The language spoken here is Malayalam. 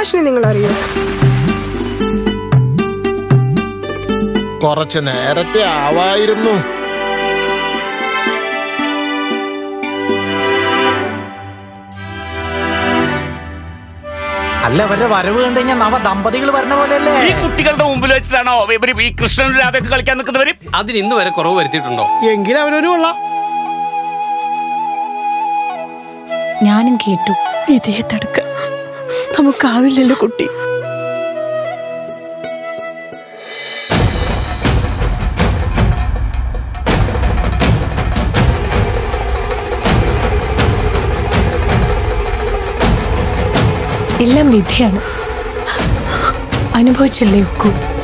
മാഷിനെ നിങ്ങൾ അറിയോ? കുറച്ചു നേരത്തെ ആവായിരുന്നു. അല്ല, അവരുടെ വരവ് കണ്ടു കഴിഞ്ഞാൽ നവ ദമ്പതികൾ പറഞ്ഞ പോലെയല്ലേ? ഈ കുട്ടികളുടെ മുമ്പിൽ വെച്ചിട്ടാണോ ഇവര് ഈ കൃഷ്ണൻ രാധയൊക്കെ കളിക്കാൻ നിൽക്കുന്നവര്? അതിന് ഇന്ന് വരെ കുറവ് വരുത്തിയിട്ടുണ്ടോ? എങ്കിലും അവരൊരു കൊള്ളാം. ഞാനും കേട്ടു. ഇതേ തടുക്ക നമുക്കാവില്ലല്ലോ കുട്ടി. എല്ലാം വിധിയാണ്. അനുഭവിച്ചല്ലേ ഒക്കൂ.